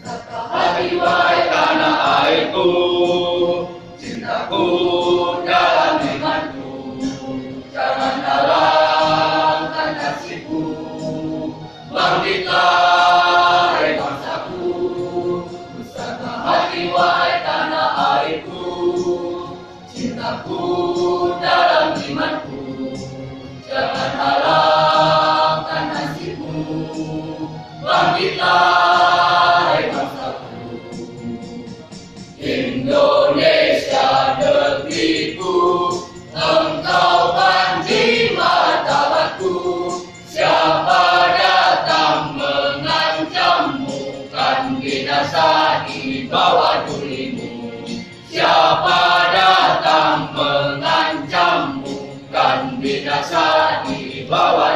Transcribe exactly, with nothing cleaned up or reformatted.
Hati wahai tanah airku, cintaku dalam imanku, jangan halangkan kasihku. Bangkitlah hai bangsaku, besarkan hati wahai tanah airku, cintaku dalam imanku, jangan halangkan kasihku. Bangkitlah Indonesia negeriku, engkau panji martabatku. Siapa datang mengancammu, kan binasa di bawah durimu. Siapa datang mengancammu, kan binasa di bawah